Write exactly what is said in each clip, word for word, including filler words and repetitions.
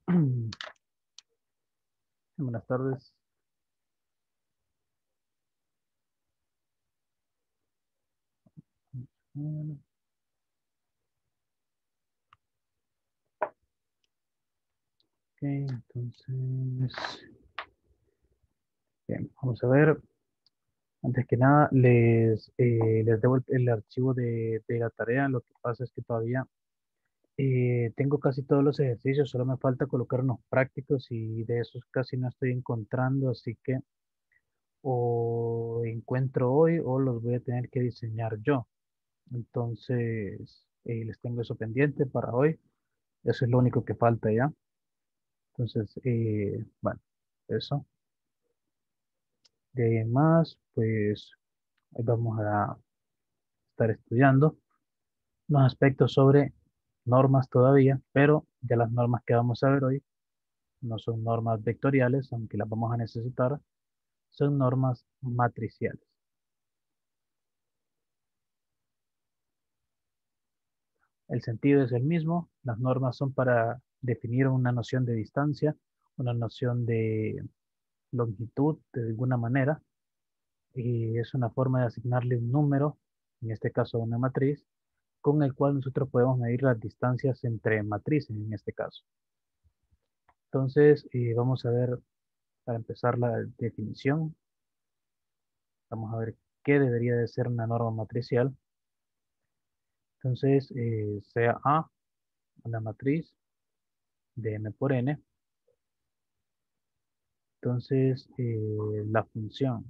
Buenas tardes. Ok, entonces, bien, vamos a ver. Antes que nada, les, eh, les debo el, el archivo de, de la tarea. Lo que pasa es que todavía eh, tengo casi todos los ejercicios, solo me falta colocar unos prácticos y de esos casi no estoy encontrando, así que o encuentro hoy o los voy a tener que diseñar yo. Entonces, eh, les tengo eso pendiente para hoy. Eso es lo único que falta ya. Entonces, eh, bueno, eso. De ahí en más, pues hoy vamos a estar estudiando unos aspectos sobre normas todavía, pero ya las normas que vamos a ver hoy no son normas vectoriales, aunque las vamos a necesitar, son normas matriciales. El sentido es el mismo, las normas son para definir una noción de distancia, una noción de longitud de alguna manera, y es una forma de asignarle un número, en este caso una matriz, con el cual nosotros podemos medir las distancias entre matrices en este caso. Entonces, eh, vamos a ver, para empezar la definición, vamos a ver qué debería de ser una norma matricial. Entonces, eh, sea A una matriz de M por N. Entonces, eh, la función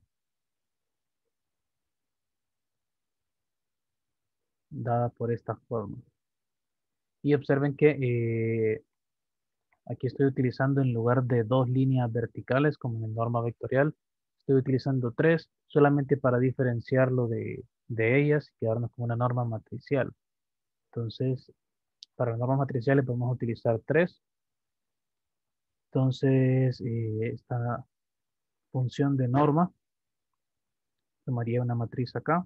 dada por esta forma. Y observen que eh, aquí estoy utilizando en lugar de dos líneas verticales como en norma vectorial, estoy utilizando tres solamente para diferenciarlo de, de ellas y quedarnos con una norma matricial. Entonces, para normas matriciales podemos utilizar tres. Entonces, eh, esta función de norma tomaría una matriz acá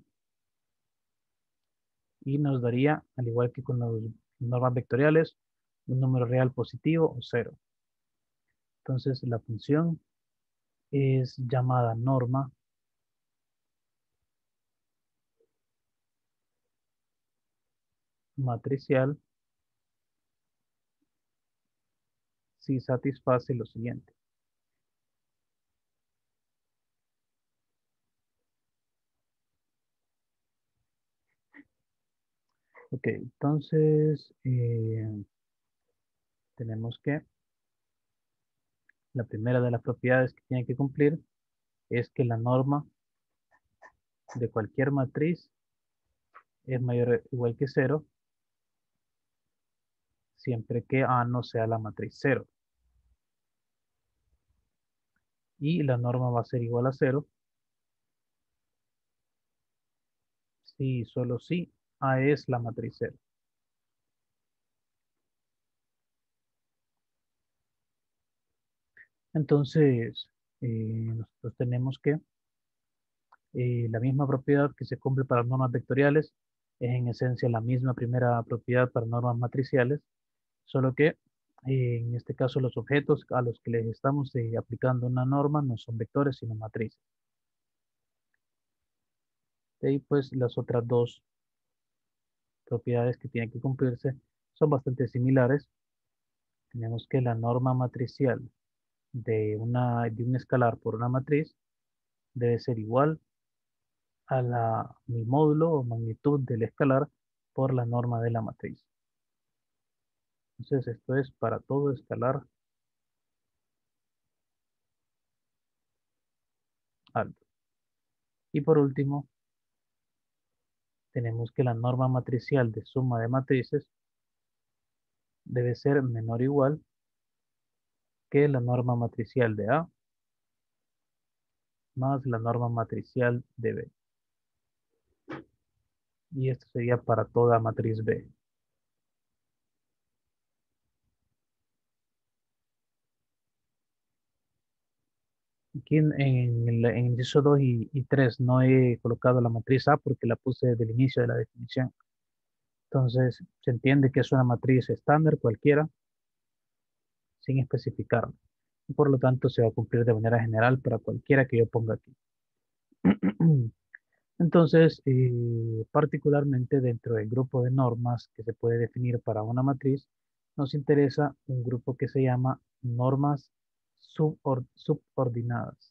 y nos daría, al igual que con las normas vectoriales, un número real positivo o cero. Entonces, la función es llamada norma matricial si satisface lo siguiente. Ok, entonces eh, tenemos que la primera de las propiedades que tiene que cumplir es que la norma de cualquier matriz es mayor o igual que cero siempre que A no sea la matriz cero. Y la norma va a ser igual a cero si solo si A es la matriz cero. Entonces, eh, nosotros tenemos que eh, la misma propiedad que se cumple para normas vectoriales es en esencia la misma primera propiedad para normas matriciales, solo que eh, en este caso los objetos a los que les estamos eh, aplicando una norma no son vectores sino matrices. De ahí pues las otras dos propiedades que tienen que cumplirse son bastante similares. Tenemos que la norma matricial de, una, de un escalar por una matriz debe ser igual a la, mi módulo o magnitud del escalar por la norma de la matriz. Entonces esto es para todo escalar alto. Y por último, tenemos que la norma matricial de suma de matrices debe ser menor o igual que la norma matricial de A más la norma matricial de B. Y esto sería para toda matriz B. Aquí en, en el en inciso dos y, y tres no he colocado la matriz A porque la puse desde el inicio de la definición. Entonces, se entiende que es una matriz estándar cualquiera, sin especificarlo. Y por lo tanto, se va a cumplir de manera general para cualquiera que yo ponga aquí. Entonces, eh, particularmente dentro del grupo de normas que se puede definir para una matriz, nos interesa un grupo que se llama normas subor- subordinadas.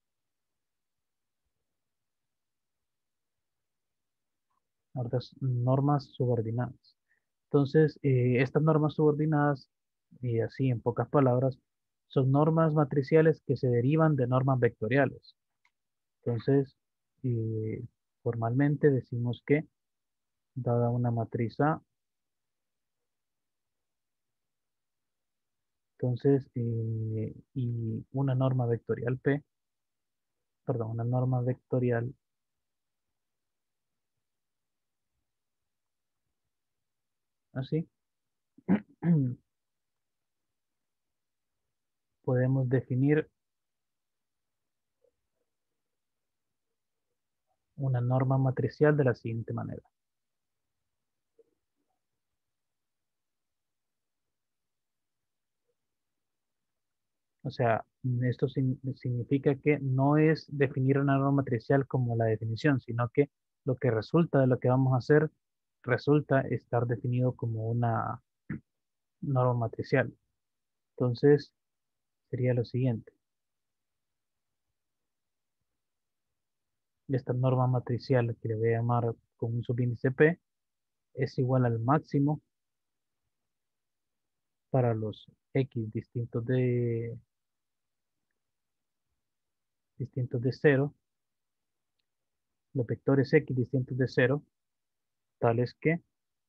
Normas normas subordinadas. Entonces, eh, estas normas subordinadas, y así en pocas palabras, son normas matriciales que se derivan de normas vectoriales. Entonces, eh, formalmente decimos que, dada una matriz A, entonces, eh, y una norma vectorial P, perdón, una norma vectorial así, podemos definir una norma matricial de la siguiente manera. O sea, esto sin- significa que no es definir una norma matricial como la definición, sino que lo que resulta de lo que vamos a hacer resulta estar definido como una norma matricial. Entonces, sería lo siguiente. Esta norma matricial que le voy a llamar con un subíndice P es igual al máximo para los X distintos de, distintos de cero, los vectores X distintos de cero, tales que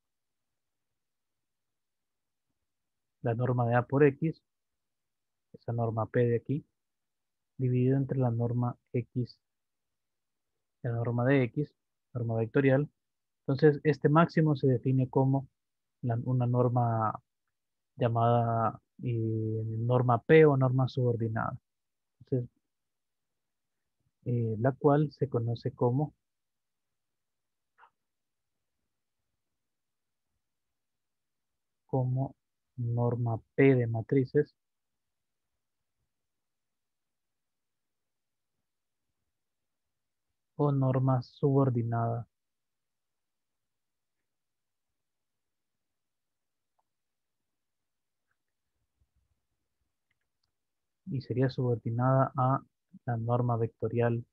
la norma de A por X, esa norma P de aquí, dividido entre la norma X, la norma de X, norma vectorial. Entonces, este máximo se define como la- una norma llamada eh, norma P o norma subordinada. Entonces, eh, la cual se conoce como, como norma P de matrices o norma subordinada y sería subordinada a la norma vectorial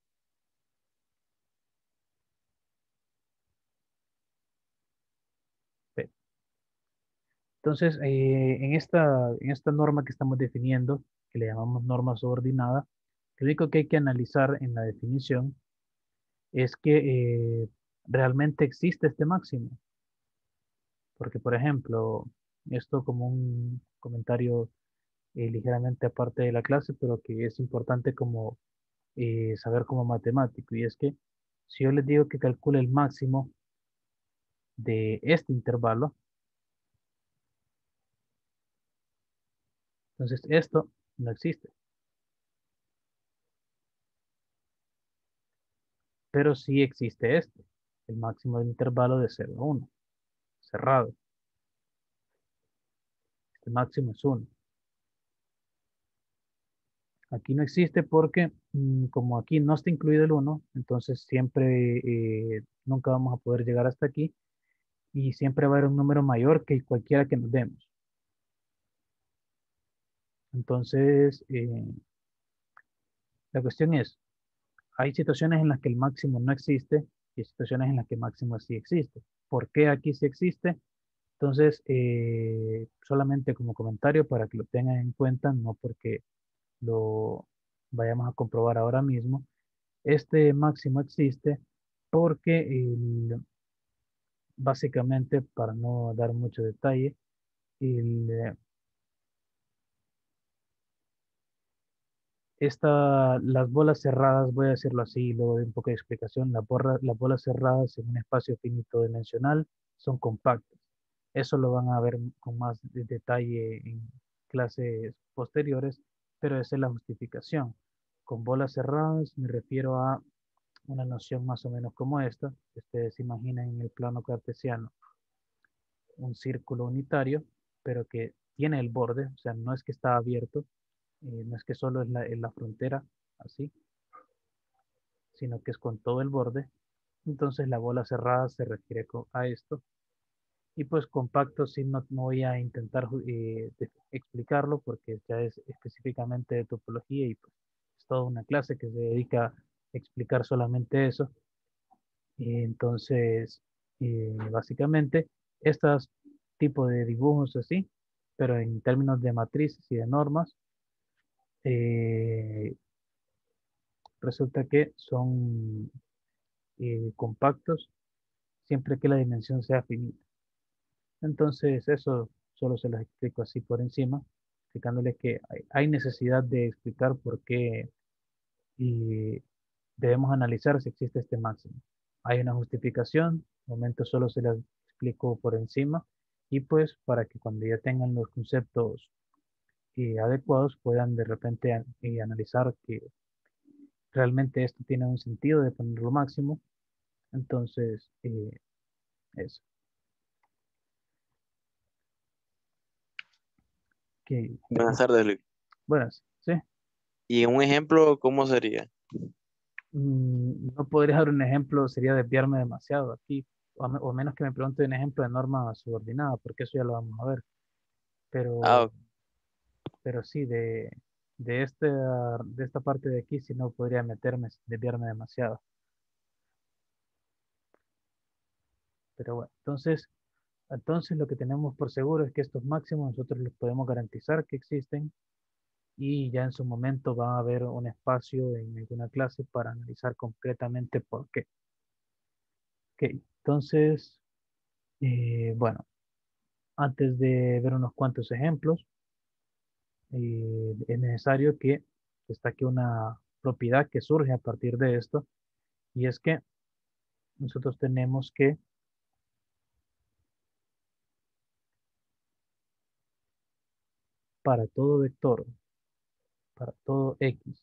P. Entonces, eh, en esta, en esta norma que estamos definiendo, que le llamamos norma subordinada, lo único que hay que analizar en la definición es que eh, realmente existe este máximo. Porque, por ejemplo, esto como un comentario eh, ligeramente aparte de la clase, pero que es importante como eh, saber como matemático, y es que si yo les digo que calcule el máximo de este intervalo, entonces esto no existe, pero sí existe este, el máximo del intervalo de cero a uno, cerrado. Este máximo es uno. Aquí no existe porque mm, como aquí no está incluido el uno, entonces siempre, eh, nunca vamos a poder llegar hasta aquí y siempre va a haber un número mayor que cualquiera que nos demos. Entonces, eh, la cuestión es, hay situaciones en las que el máximo no existe y hay situaciones en las que el máximo sí existe. ¿Por qué aquí sí existe? Entonces, eh, solamente como comentario para que lo tengan en cuenta, no porque lo vayamos a comprobar ahora mismo. Este máximo existe porque el- básicamente, para no dar mucho detalle, el, eh, esta, las bolas cerradas, voy a decirlo así, luego de un poco de explicación, las, borra- las bolas cerradas en un espacio finito dimensional son compactas. Eso lo van a ver con más de- detalle en clases posteriores, pero esa es la justificación. Con bolas cerradas me refiero a una noción más o menos como esta. Ustedes se imaginan en el plano cartesiano un círculo unitario, pero que tiene el borde, o sea, no es que está abierto, eh, no es que solo es la, es la frontera, así, sino que es con todo el borde. Entonces la bola cerrada se refiere co- a esto. Y pues compacto sí no, no voy a intentar eh, de- explicarlo porque ya es específicamente de topología y pues es toda una clase que se dedica a explicar solamente eso. Y entonces, eh, básicamente, estos tipos de dibujos así, pero en términos de matrices y de normas, eh, resulta que son eh, compactos siempre que la dimensión sea finita. Entonces, eso solo se los explico así por encima, explicándoles que hay, hay necesidad de explicar por qué y debemos analizar si existe este máximo. Hay una justificación, de momento solo se las explico por encima y pues para que cuando ya tengan los conceptos eh, adecuados puedan de repente an- eh, analizar que realmente esto tiene un sentido de ponerlo máximo. Entonces, eh, eso. Que Buenas tengo, tardes, Luis. buenas, sí. Y un ejemplo, ¿cómo sería? Mm, no podría dar un ejemplo, sería desviarme demasiado aquí, o, a me- o menos que me pregunte un ejemplo de norma subordinada, porque eso ya lo vamos a ver. Ah, Pero, ok. pero sí, de, de, este, de esta parte de aquí, sí no podría meterme, desviarme demasiado. Pero bueno, entonces, entonces lo que tenemos por seguro es que estos máximos nosotros los podemos garantizar que existen y ya en su momento va a haber un espacio en alguna clase para analizar concretamente por qué. Ok, entonces, eh, bueno. Antes de ver unos cuantos ejemplos, eh, es necesario que destaque una propiedad que surge a partir de esto, y es que nosotros tenemos que, para todo vector, para todo x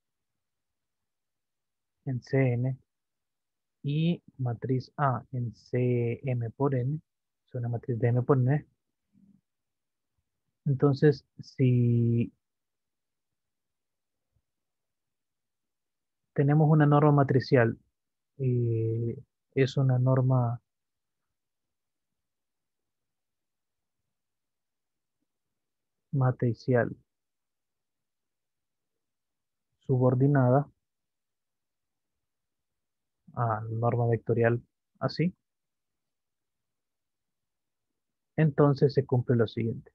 en Cn y matriz A en Cm por n, es una matriz de m por n, entonces si tenemos una norma matricial, eh, es una norma matricial subordinada a norma vectorial así, entonces se cumple lo siguiente.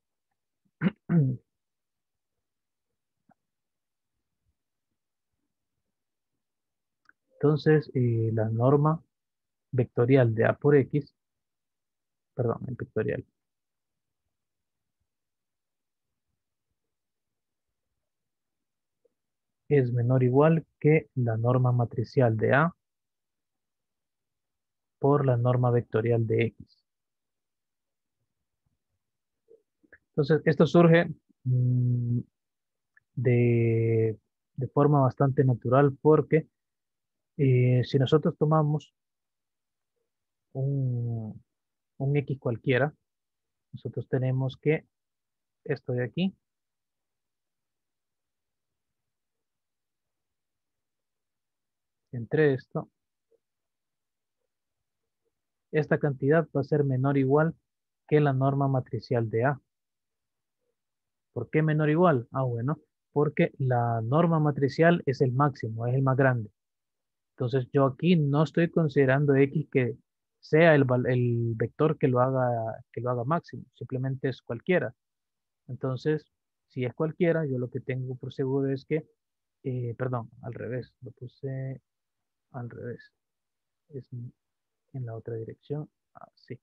Entonces, eh, la norma vectorial de A por X, perdón, el vectorial, es menor o igual que la norma matricial de A por la norma vectorial de X. Entonces, esto surge mm, de, de forma bastante natural porque eh, si nosotros tomamos un, un X cualquiera, nosotros tenemos que esto de aquí, entre esto, esta cantidad va a ser menor o igual que la norma matricial de A. ¿Por qué menor o igual? Ah, bueno, porque la norma matricial es el máximo, es el más grande. Entonces yo aquí no estoy considerando X que sea el, val- el vector que lo haga, que lo haga máximo, simplemente es cualquiera. Entonces, si es cualquiera, yo lo que tengo por seguro es que, eh, perdón, al revés, lo puse al revés, es en la otra dirección, así.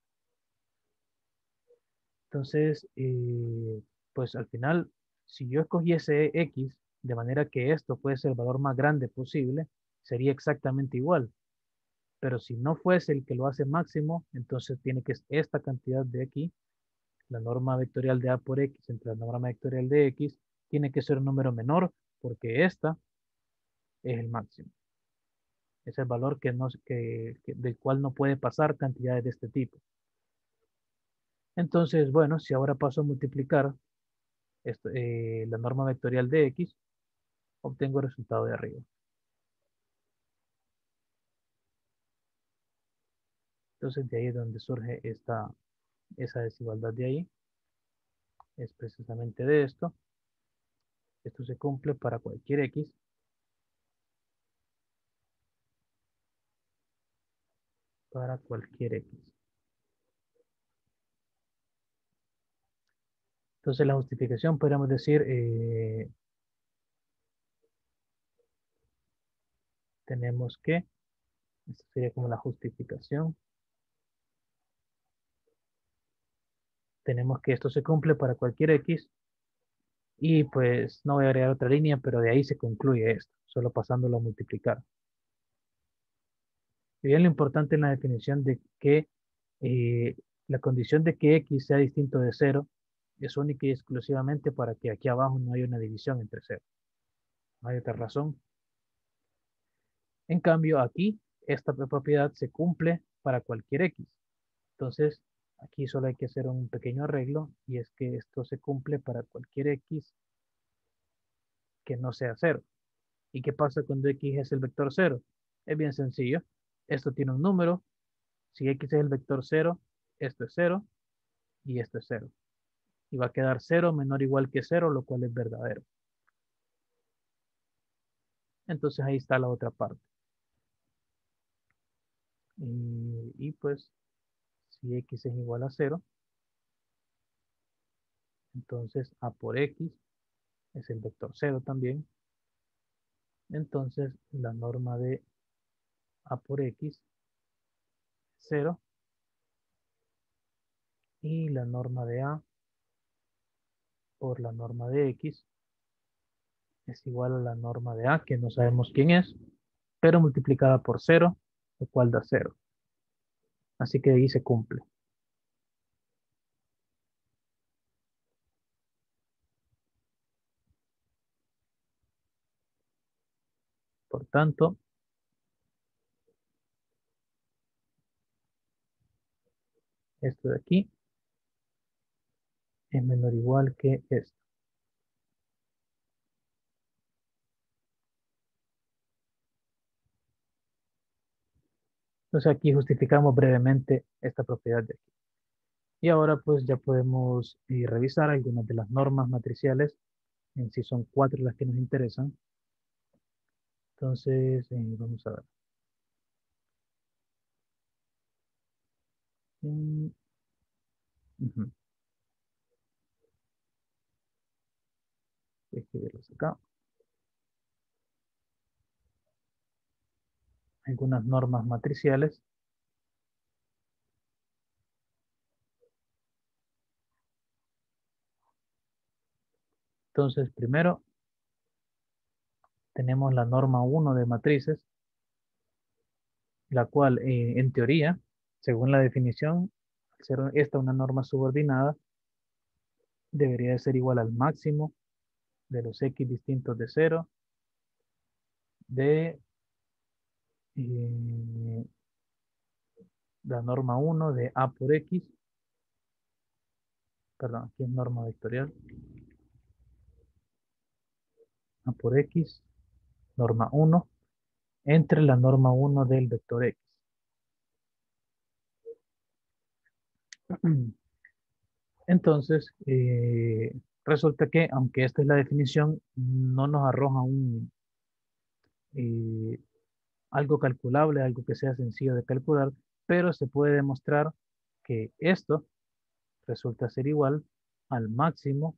Entonces, eh, pues al final, si yo escogiese X de manera que esto fuese el valor más grande posible, sería exactamente igual. Pero si no fuese el que lo hace máximo, entonces tiene que ser esta cantidad de aquí, la norma vectorial de A por X entre la norma vectorial de X, tiene que ser un número menor porque esta es el máximo. Es el valor que no, que, que- del cual no puede pasar cantidades de este tipo. Entonces, bueno, si ahora paso a multiplicar esto, eh, la norma vectorial de X, obtengo el resultado de arriba. Entonces, de ahí es donde surge esta, esa desigualdad de ahí. Es precisamente de esto. Esto se cumple para cualquier X. Para cualquier X. Entonces, la justificación, podríamos decir, eh, tenemos que, esto sería como la justificación, tenemos que esto se cumple para cualquier X, y pues no voy a agregar otra línea, pero de ahí se concluye esto, solo pasándolo a multiplicar. Y bien, lo importante en la definición de que eh, la condición de que X sea distinto de cero es única y exclusivamente para que aquí abajo no haya una división entre cero. No hay otra razón. En cambio, aquí, esta propiedad se cumple para cualquier X. Entonces, aquí solo hay que hacer un pequeño arreglo, y es que esto se cumple para cualquier X que no sea cero. ¿Y qué pasa cuando X es el vector cero? Es bien sencillo. Esto tiene un número. Si X es el vector cero, esto es cero y esto es cero. Y va a quedar cero menor o igual que cero, lo cual es verdadero. Entonces ahí está la otra parte. Y, y pues, si X es igual a cero, entonces A por X es el vector cero también. Entonces la norma de A por X es cero. Y la norma de A por la norma de X es igual a la norma de A, que no sabemos quién es, pero multiplicada por cero, lo cual da cero. Así que ahí se cumple. Por tanto, esto de aquí es menor o igual que esto. Entonces aquí justificamos brevemente esta propiedad de aquí. Y ahora pues ya podemos eh, revisar algunas de las normas matriciales. En sí son cuatro las que nos interesan. Entonces, eh, vamos a ver. Mm, ujú. Voy a escribirlos acá. Algunas normas matriciales. Entonces, primero tenemos la norma uno de matrices, la cual eh, en teoría, según la definición, al ser esta una norma subordinada, debería de ser igual al máximo de los X distintos de cero de eh, la norma uno de A por X, perdón, aquí es norma vectorial, A por X, norma uno, entre la norma uno del vector X. Entonces, eh, resulta que, aunque esta es la definición, no nos arroja un, eh, algo calculable, algo que sea sencillo de calcular, pero se puede demostrar que esto resulta ser igual al máximo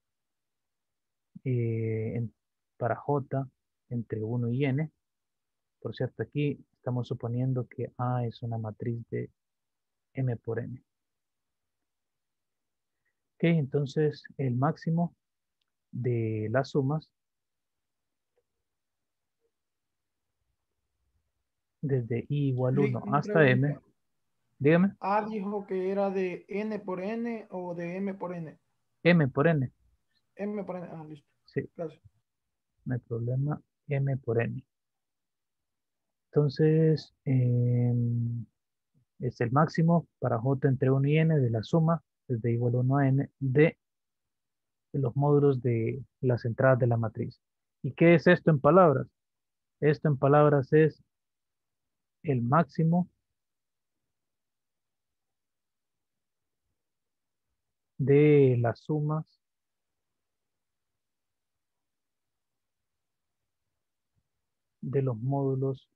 eh, en- para J entre uno y n. Por cierto, aquí estamos suponiendo que A es una matriz de M por N. Ok, entonces el máximo de las sumas desde i igual Luis, uno una hasta m, pregunta. dígame, A dijo que era de N por N o de M por N. M por N. M por N. Ah, listo. Sí, Gracias. no hay problema, M por N. Entonces, em, es el máximo para J entre uno y n de la suma es de igual a uno a n de los módulos de las entradas de la matriz. ¿Y qué es esto en palabras? Esto en palabras es el máximo de las sumas de los módulos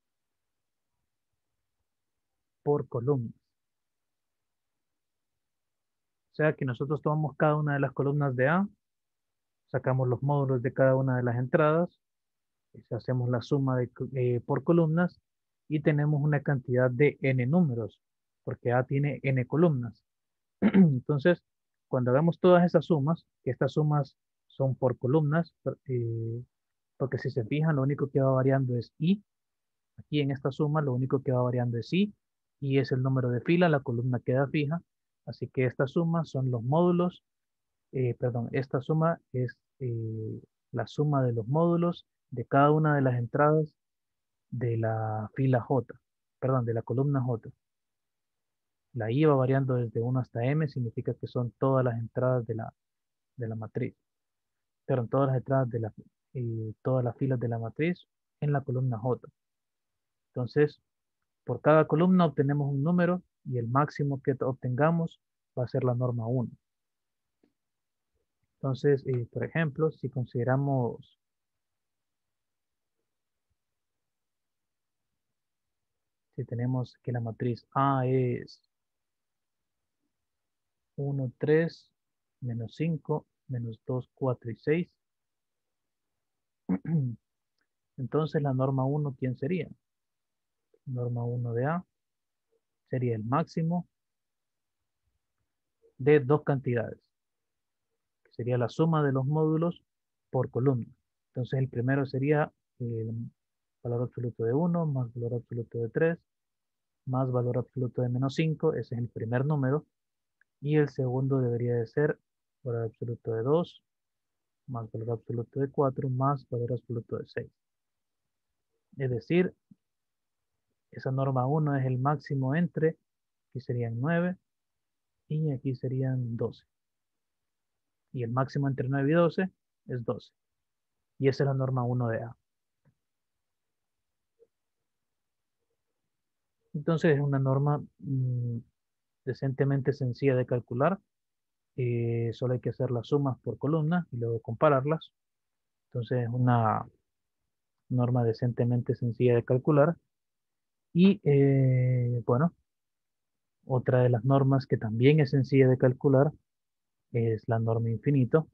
por columna. O sea que nosotros tomamos cada una de las columnas de A, sacamos los módulos de cada una de las entradas, pues, hacemos la suma de, eh, por columnas y tenemos una cantidad de n números, porque A tiene n columnas. Entonces, cuando hagamos todas esas sumas, que estas sumas son por columnas, eh, porque si se fijan, lo único que va variando es i. Aquí en esta suma, lo único que va variando es i, y es el número de fila, la columna queda fija. Así que esta suma son los módulos, eh, perdón, esta suma es eh, la suma de los módulos de cada una de las entradas de la fila J, perdón, de la columna J. La i va variando desde uno hasta m, significa que son todas las entradas de la, de la matriz, pero todas las entradas de la, eh, todas las filas de la matriz en la columna J. Entonces, por cada columna obtenemos un número y el máximo que obtengamos va a ser la norma uno. Entonces, eh, por ejemplo, si consideramos, si tenemos que la matriz A es uno, tres, menos cinco, menos dos, cuatro y seis, entonces la norma uno, ¿quién sería? Norma uno de A sería el máximo de dos cantidades, que sería la suma de los módulos por columna. Entonces el primero sería el valor absoluto de uno más valor absoluto de tres más valor absoluto de menos cinco, ese es el primer número, y el segundo debería de ser valor absoluto de dos más valor absoluto de cuatro más valor absoluto de seis. Es decir, esa norma uno es el máximo entre, aquí serían nueve y aquí serían doce. Y el máximo entre nueve y doce es doce. Y esa es la norma uno de A. Entonces es una norma mmm, decentemente sencilla de calcular. Eh, solo hay que hacer las sumas por columna y luego compararlas. Entonces es una norma decentemente sencilla de calcular. Y eh, bueno, otra de las normas que también es sencilla de calcular es la norma infinito,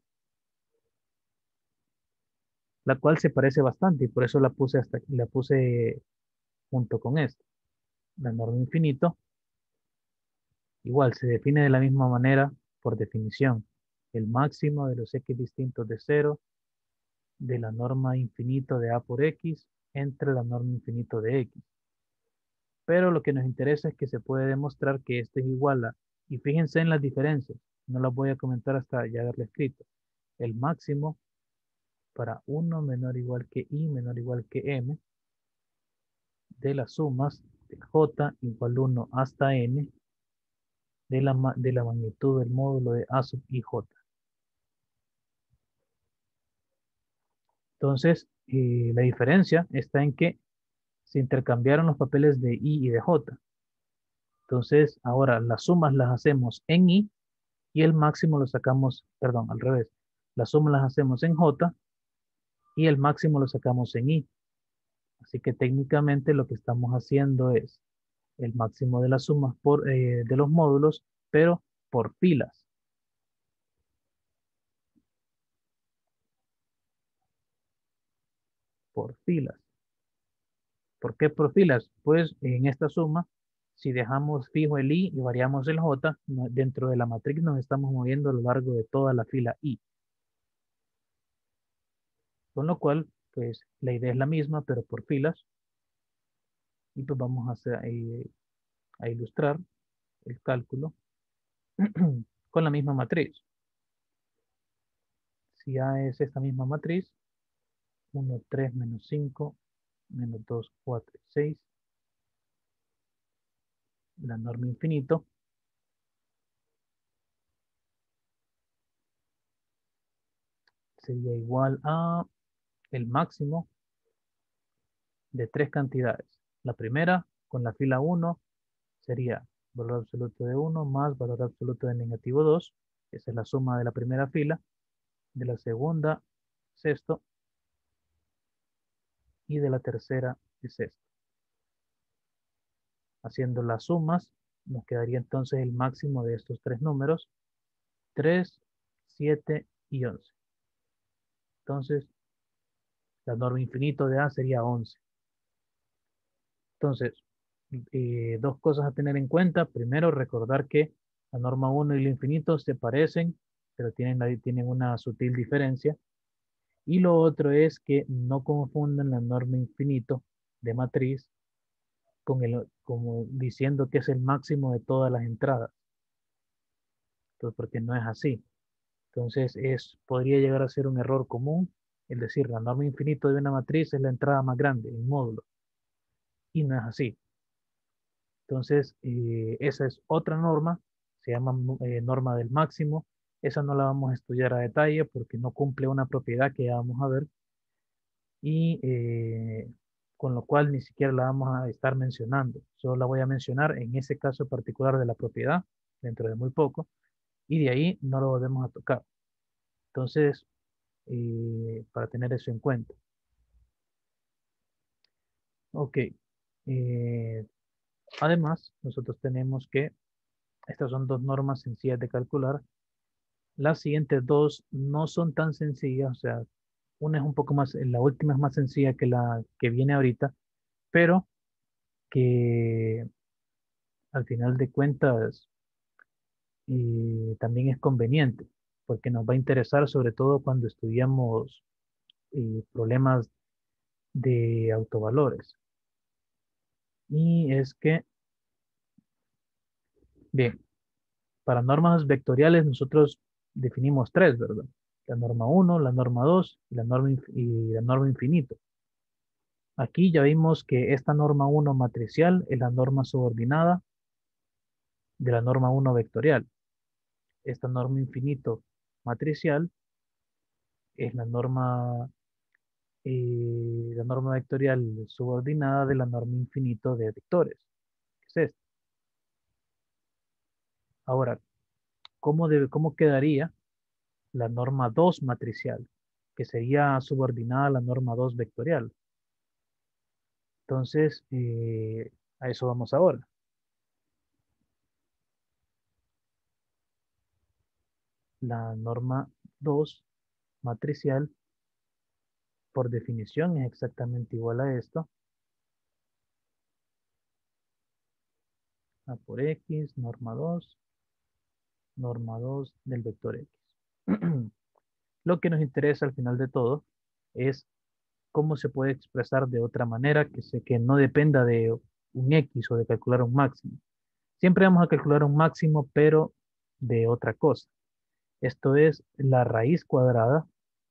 la cual se parece bastante y por eso la puse, hasta, la puse junto con esta. La norma infinito igual se define de la misma manera por definición. El máximo de los x distintos de cero de la norma infinito de a por x entre la norma infinito de x. Pero lo que nos interesa es que se puede demostrar que este es igual a, y fíjense en las diferencias, no las voy a comentar hasta ya haberlo escrito. El máximo para uno menor o igual que i menor o igual que m de las sumas de j igual uno hasta n de la, de la magnitud del módulo de a sub ij. Entonces, eh, la diferencia está en que se intercambiaron los papeles de i y de j. Entonces, ahora las sumas las hacemos en i y el máximo lo sacamos, perdón, al revés. Las sumas las hacemos en j y el máximo lo sacamos en i. Así que técnicamente lo que estamos haciendo es el máximo de las sumas por, eh, de los módulos, pero por filas. Por filas. ¿Por qué por filas? Pues en esta suma, si dejamos fijo el i y variamos el j, no- dentro de la matriz nos estamos moviendo a lo largo de toda la fila i. Con lo cual, pues la idea es la misma, pero por filas. Y pues vamos a, hacer, eh, a ilustrar el cálculo con la misma matriz. Si A es esta misma matriz, uno, tres, menos cinco, menos dos, cuatro, seis, la norma infinito, sería igual a el máximo de tres cantidades. La primera, con la fila uno, sería valor absoluto de uno más valor absoluto de negativo dos. Esa es la suma de la primera fila. De la segunda es esto. Y de la tercera es esto. Haciendo las sumas, nos quedaría entonces el máximo de estos tres números, tres, siete y once. Entonces, la norma infinito de A sería once. Entonces, eh, dos cosas a tener en cuenta. Primero, recordar que la norma uno y el infinito se parecen, pero tienen, tienen una sutil diferencia. Y lo otro es que no confundan la norma infinito de matriz con el, como diciendo que es el máximo de todas las entradas. Entonces, porque no es así. Entonces, es, podría llegar a ser un error común, es decir, la norma infinito de una matriz es la entrada más grande, el módulo. Y no es así. Entonces, eh, esa es otra norma, se llama eh, norma del máximo. Esa no la vamos a estudiar a detalle porque no cumple una propiedad que ya vamos a ver y eh, con lo cual ni siquiera la vamos a estar mencionando. Solo la voy a mencionar en ese caso particular de la propiedad dentro de muy poco y de ahí no lo volvemos a tocar. Entonces, eh, para tener eso en cuenta. Ok. Eh, además, nosotros tenemos que, estas son dos normas sencillas de calcular. Las siguientes dos no son tan sencillas, o sea, una es un poco más, la última es más sencilla que la que viene ahorita, pero que al final de cuentas eh, también es conveniente, porque nos va a interesar sobre todo cuando estudiamos eh, problemas de autovalores. Y es que, bien, para normas vectoriales nosotros definimos tres, ¿verdad? La norma uno, la norma dos y la norma, y la norma infinito. Aquí ya vimos que esta norma uno matricial es la norma subordinada de la norma uno vectorial. Esta norma infinito matricial es la norma, eh, la norma vectorial subordinada de la norma infinito de vectores. ¿Qué es esto? Ahora, ¿cómo, debe, cómo quedaría la norma dos matricial? Que sería subordinada a la norma dos vectorial. Entonces, eh, a eso vamos ahora. La norma dos matricial, por definición, es exactamente igual a esto. A por X, norma dos, norma dos del vector X. Lo que nos interesa al final de todo es cómo se puede expresar de otra manera que, se, que no dependa de un X o de calcular un máximo. Siempre vamos a calcular un máximo, pero de otra cosa. Esto es la raíz cuadrada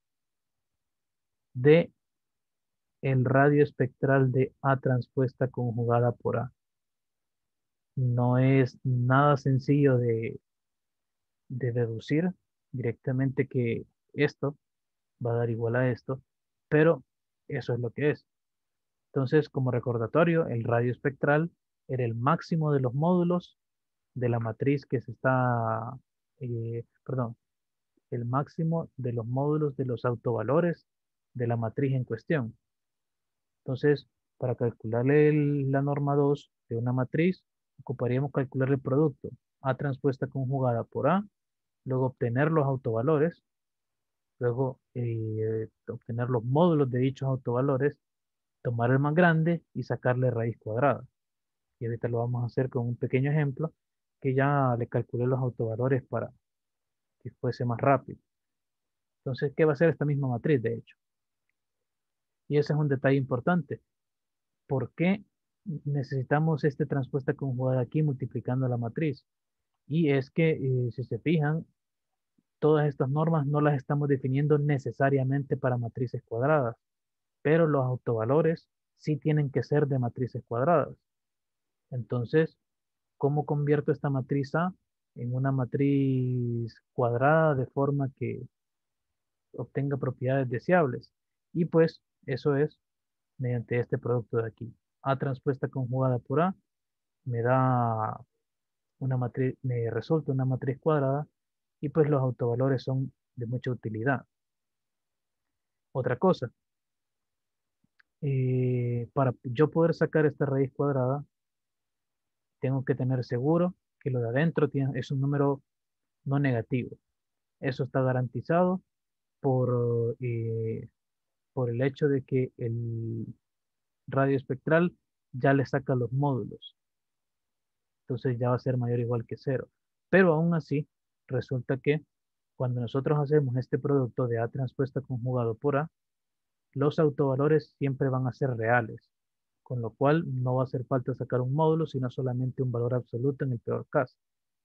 de el radio espectral de A transpuesta conjugada por A. No es nada sencillo de, de deducir directamente que esto va a dar igual a esto, pero eso es lo que es. Entonces, como recordatorio, el radio espectral era el máximo de los módulos de la matriz que se está, eh, perdón, el máximo de los módulos de los autovalores de la matriz en cuestión. Entonces, para calcularle el- la norma dos de una matriz, ocuparíamos calcular el producto A transpuesta conjugada por A, luego obtener los autovalores, luego eh, obtener los módulos de dichos autovalores, tomar el más grande y sacarle raíz cuadrada. Y ahorita lo vamos a hacer con un pequeño ejemplo que ya le calculé los autovalores para que fuese más rápido. Entonces, ¿qué va a ser esta misma matriz, de hecho? Y ese es un detalle importante. ¿Por qué necesitamos esta transpuesta conjugada aquí multiplicando la matriz? Y es que, eh, si se fijan, todas estas normas no las estamos definiendo necesariamente para matrices cuadradas, pero los autovalores sí tienen que ser de matrices cuadradas. Entonces, ¿cómo convierto esta matriz A en una matriz cuadrada de forma que obtenga propiedades deseables. Y pues eso es mediante este producto de aquí. A transpuesta conjugada por A me da una matriz, me resulta una matriz cuadrada y pues los autovalores son de mucha utilidad. Otra cosa, eh, para yo poder sacar esta raíz cuadrada, tengo que tener seguro que lo de adentro tiene, es un número no negativo. Eso está garantizado por, eh, por el hecho de que el radio espectral ya le saca los módulos. Entonces ya va a ser mayor o igual que cero. Pero aún así, resulta que cuando nosotros hacemos este producto de A transpuesta conjugado por A, los autovalores siempre van a ser reales, con lo cual no va a hacer falta sacar un módulo, sino solamente un valor absoluto en el peor caso.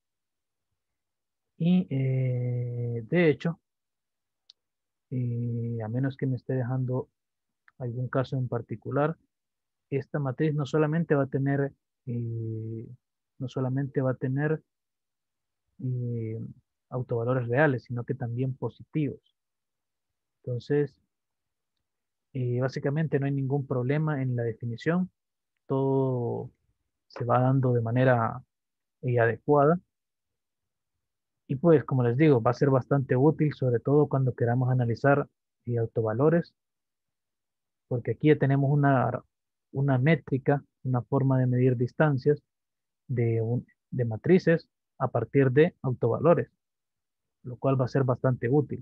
Y eh, de hecho, eh, a menos que me esté dejando algún caso en particular, esta matriz no solamente va a tener, eh, no solamente va a tener eh, autovalores reales, sino que también positivos. Entonces, eh, básicamente no hay ningún problema en la definición, todo se va dando de manera eh, adecuada. Y pues, como les digo, va a ser bastante útil, sobre todo cuando queramos analizar eh, autovalores, porque aquí ya tenemos una, una métrica, una forma de medir distancias de, un- de matrices a partir de autovalores, lo cual va a ser bastante útil.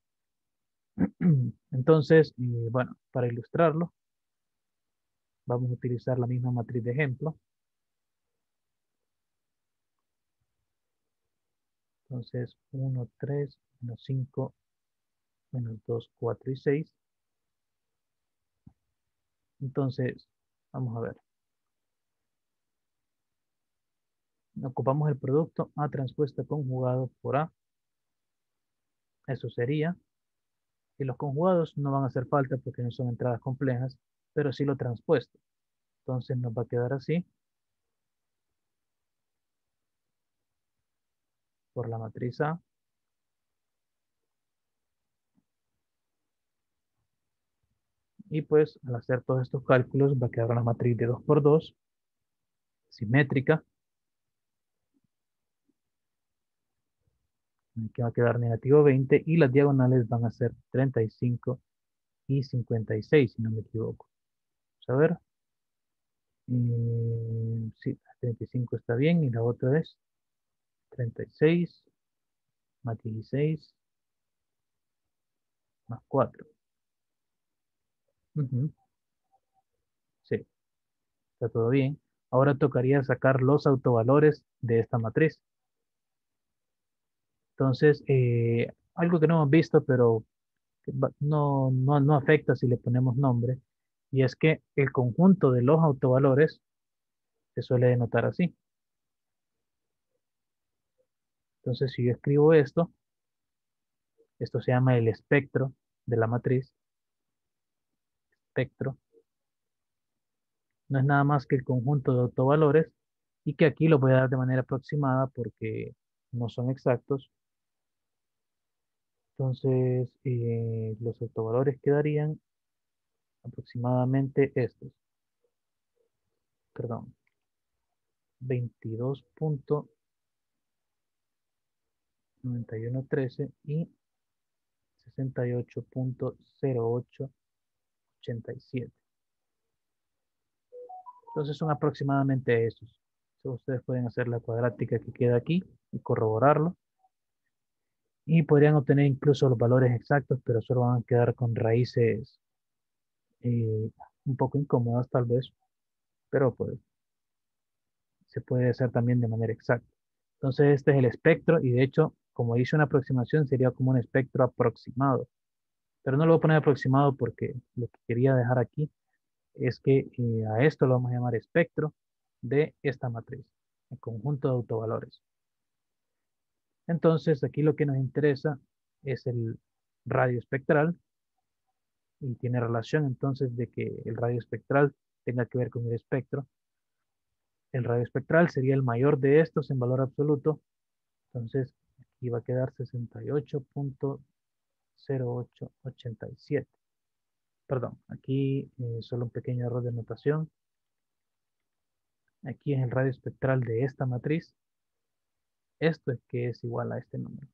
Entonces, eh, bueno, para ilustrarlo, vamos a utilizar la misma matriz de ejemplo. Entonces, uno, tres, menos cinco, menos dos, cuatro y seis. Entonces, vamos a ver. Ocupamos el producto A transpuesta conjugado por A. Eso sería. Y los conjugados no van a hacer falta porque no son entradas complejas, pero sí lo transpuesto. Entonces nos va a quedar así. Por la matriz A. Y pues al hacer todos estos cálculos va a quedar una matriz de dos por dos, simétrica, que va a quedar negativo veinte y las diagonales van a ser treinta y cinco y cincuenta y seis, si no me equivoco. Vamos a ver. Eh, sí, treinta y cinco está bien y la otra es treinta y seis más dieciséis más cuatro. Ujú, sí, está todo bien. Ahora tocaría sacar los autovalores de esta matriz. Entonces, eh, algo que no hemos visto, pero que va- no, no, no afecta si le ponemos nombre, y es que el conjunto de los autovalores se suele denotar así. Entonces, si yo escribo esto, esto se llama el espectro de la matriz. Espectro no es nada más que el conjunto de autovalores y que aquí lo voy a dar de manera aproximada porque no son exactos. Entonces, eh, los autovalores quedarían aproximadamente estos. Perdón, veintidós punto noventa y uno trece y sesenta y ocho punto cero ocho ochenta y siete. Entonces son aproximadamente esos. So, ustedes pueden hacer la cuadrática que queda aquí y corroborarlo. Y podrían obtener incluso los valores exactos, pero solo van a quedar con raíces eh, un poco incómodas tal vez, pero pues se puede hacer también de manera exacta. Entonces este es el espectro y de hecho, como hice una aproximación, sería como un espectro aproximado. Pero no lo voy a poner aproximado porque lo que quería dejar aquí es que eh, a esto lo vamos a llamar espectro de esta matriz, el conjunto de autovalores. Entonces, aquí lo que nos interesa es el radio espectral y tiene relación entonces de que el radio espectral tenga que ver con el espectro. El radio espectral sería el mayor de estos en valor absoluto. Entonces, aquí va a quedar sesenta y ocho punto cero ocho ochenta y siete. Perdón, aquí eh, solo un pequeño error de notación. Aquí es el radio espectral de esta matriz. Esto es que es igual a este número.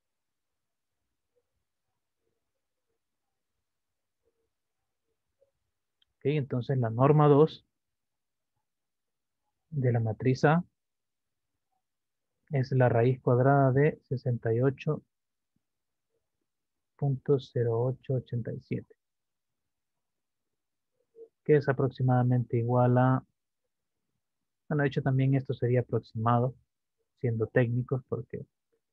Ok, entonces la norma dos de la matriz A es la raíz cuadrada de sesenta y ocho punto cero ocho ochenta y siete, que es aproximadamente igual a, bueno, de hecho también esto sería aproximado, siendo técnicos, porque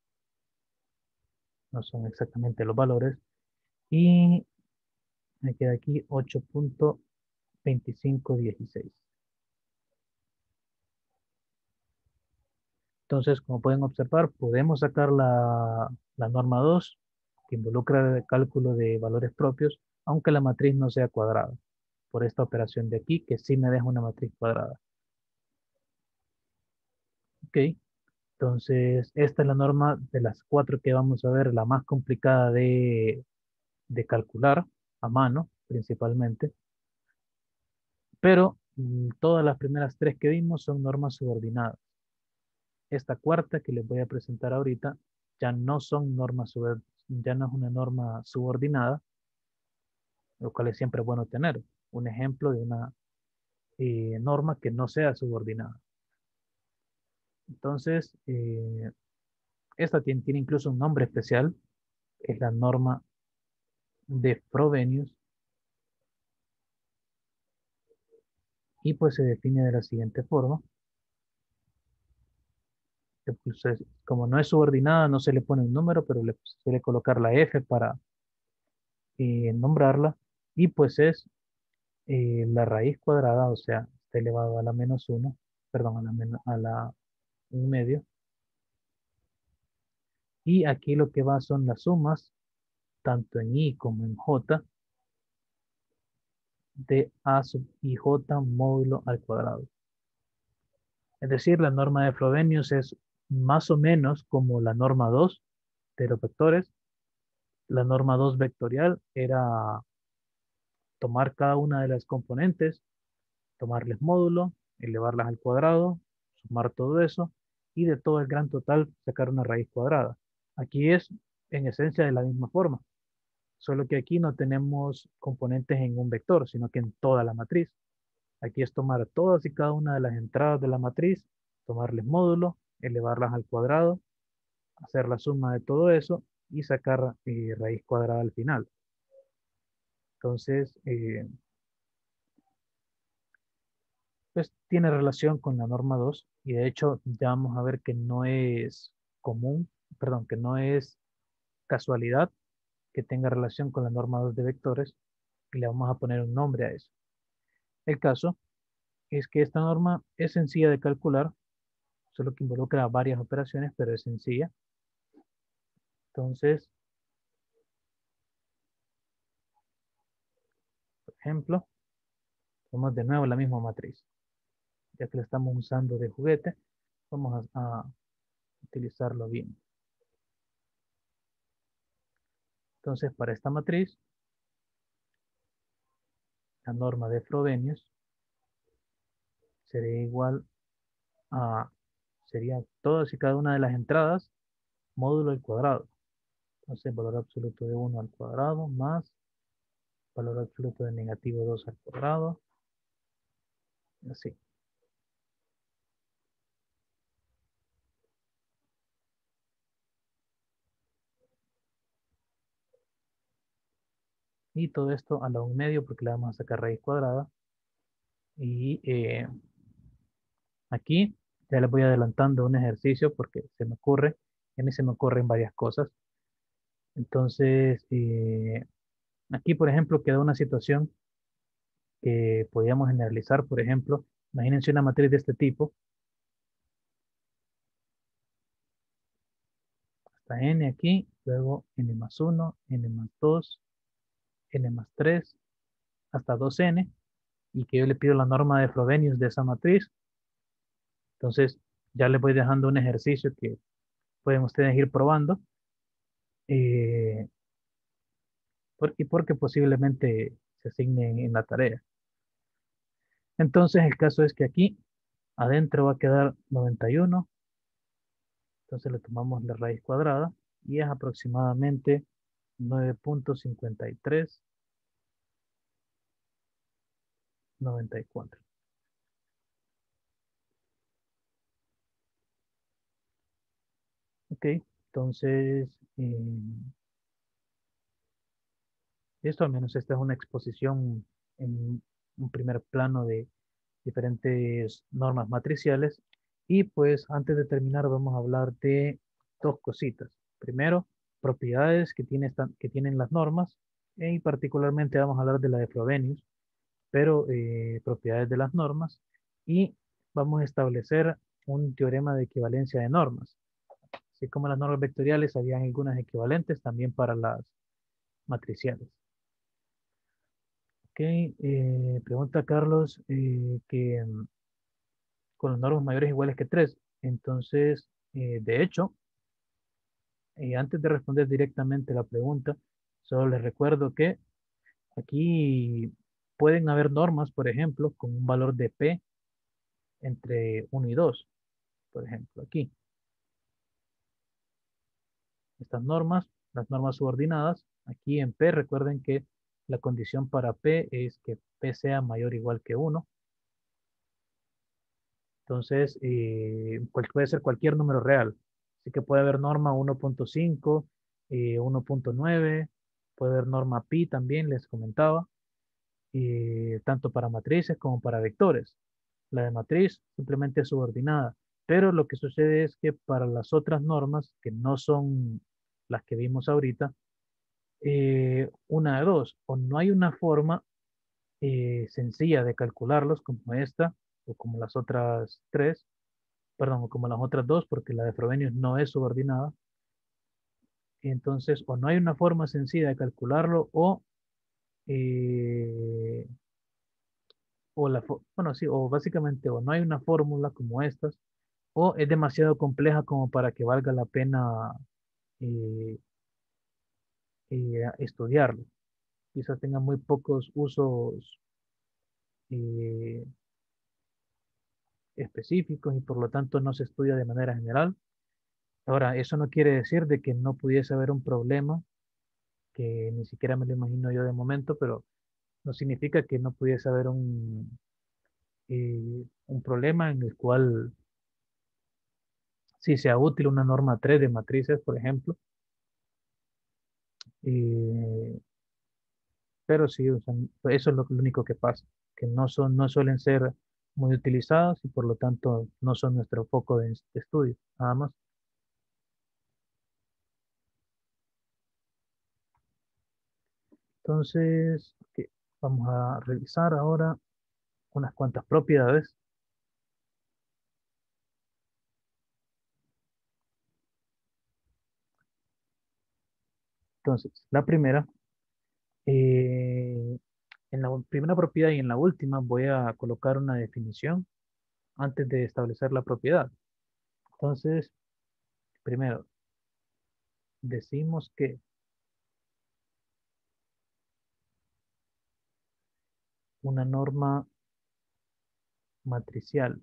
no son exactamente los valores, y me queda aquí ocho punto veinticinco dieciséis. Entonces, como pueden observar, podemos sacar la, la norma dos, que involucra el cálculo de valores propios, aunque la matriz no sea cuadrada, por esta operación de aquí, que sí me deja una matriz cuadrada. Ok, entonces esta es la norma de las cuatro que vamos a ver, la más complicada de, de calcular a mano, principalmente. Pero mm, todas las primeras tres que vimos son normas subordinadas. Esta cuarta que les voy a presentar ahorita ya no son normas subor- ya no es una norma subordinada, lo cual es siempre bueno tener un ejemplo de una eh, norma que no sea subordinada. Entonces, eh, esta tiene, tiene incluso un nombre especial, es la norma de Frobenius, y pues se define de la siguiente forma. Entonces, como no es subordinada, no se le pone un número, pero le suele colocar la F para eh, nombrarla, y pues es eh, la raíz cuadrada, o sea, está elevado a la menos uno, perdón, a la, men- a la un medio, y aquí lo que va son las sumas, tanto en I como en J, de A sub ij módulo al cuadrado. Es decir, la norma de Frobenius es más o menos como la norma dos de los vectores. La norma dos vectorial era tomar cada una de las componentes, tomarles módulo, elevarlas al cuadrado, sumar todo eso y de todo el gran total sacar una raíz cuadrada. Aquí es en esencia de la misma forma, solo que aquí no tenemos componentes en un vector, sino que en toda la matriz. Aquí es tomar todas y cada una de las entradas de la matriz, tomarles módulo, elevarlas al cuadrado, hacer la suma de todo eso y sacar eh, raíz cuadrada al final. Entonces, eh, pues tiene relación con la norma dos y de hecho ya vamos a ver que no es común, perdón, que no es casualidad que tenga relación con la norma dos de vectores y le vamos a poner un nombre a eso. El caso es que esta norma es sencilla de calcular, solo que involucra varias operaciones, pero es sencilla. Entonces, por ejemplo, tomamos de nuevo la misma matriz. Ya que la estamos usando de juguete, vamos a, a utilizarlo bien. Entonces, para esta matriz, la norma de Frobenius sería igual a, sería todas y cada una de las entradas, módulo al cuadrado. Entonces, valor absoluto de uno al cuadrado más valor absoluto de negativo dos al cuadrado. Así. Y todo esto a la un medio porque le vamos a sacar raíz cuadrada. Y eh, aquí ya les voy adelantando un ejercicio porque se me ocurre, a mí se me ocurren varias cosas. Entonces, eh, aquí, por ejemplo, queda una situación que podríamos generalizar. Por ejemplo, imagínense una matriz de este tipo, hasta n aquí, luego n más uno, n más dos, n más tres, hasta dos n, y que yo le pido la norma de Frobenius de esa matriz. Entonces, ya les voy dejando un ejercicio que pueden ustedes ir probando. Eh, por- y porque posiblemente se asigne en la tarea. Entonces el caso es que aquí adentro va a quedar noventa y uno, entonces le tomamos la raíz cuadrada y es aproximadamente nueve punto cincuenta y tres noventa y cuatro. Ok, entonces eh, esto al menos esta es una exposición en un primer plano de diferentes normas matriciales. Y pues antes de terminar vamos a hablar de dos cositas. Primero, propiedades que, tiene esta- que tienen las normas y particularmente vamos a hablar de la de Frobenius, pero eh, propiedades de las normas, y vamos a establecer un teorema de equivalencia de normas. Así como las normas vectoriales, habían algunas equivalentes también para las matriciales. Ok, eh, pregunta Carlos eh, que mm, con las normas mayores o iguales que tres. Entonces, eh, de hecho, eh, antes de responder directamente la pregunta, solo les recuerdo que aquí pueden haber normas, por ejemplo, con un valor de P entre uno y dos, por ejemplo, aquí. Estas normas, las normas subordinadas, aquí en P, recuerden que la condición para P es que P sea mayor o igual que uno. Entonces, eh, cual- puede ser cualquier número real. Así que puede haber norma uno punto cinco, eh, uno punto nueve, puede haber norma pi también, les comentaba, eh, tanto para matrices como para vectores. La de matriz simplemente es subordinada, pero lo que sucede es que para las otras normas, que no son las que vimos ahorita, eh, una de dos, o no hay una forma eh, sencilla de calcularlos como esta o como las otras tres, perdón, o como las otras dos, porque la de Frobenius no es subordinada. Entonces, o no hay una forma sencilla de calcularlo, o, eh, o la, fo- bueno, sí, o básicamente, o no hay una fórmula como estas, o es demasiado compleja como para que valga la pena eh, eh, estudiarlo. Quizás tenga muy pocos usos eh, específicos y por lo tanto no se estudia de manera general. Ahora, eso no quiere decir de que no pudiese haber un problema, que ni siquiera me lo imagino yo de momento, pero no significa que no pudiese haber un, eh, un problema en el cual sí sea útil una norma tres de matrices, por ejemplo. Eh, pero sí, o sea, eso es lo, lo único que pasa, que no son, no suelen ser muy utilizados y por lo tanto no son nuestro foco de, de estudio, nada más. Entonces, ok, vamos a revisar ahora unas cuantas propiedades. Entonces, la primera, eh, en la primera propiedad y en la última voy a colocar una definición antes de establecer la propiedad. Entonces, primero, decimos que una norma matricial,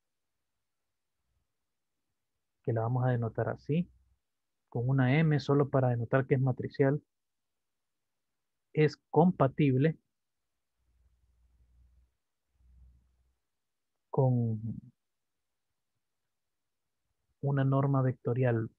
que la vamos a denotar así, con una M solo para denotar que es matricial, es compatible con una norma vectorial.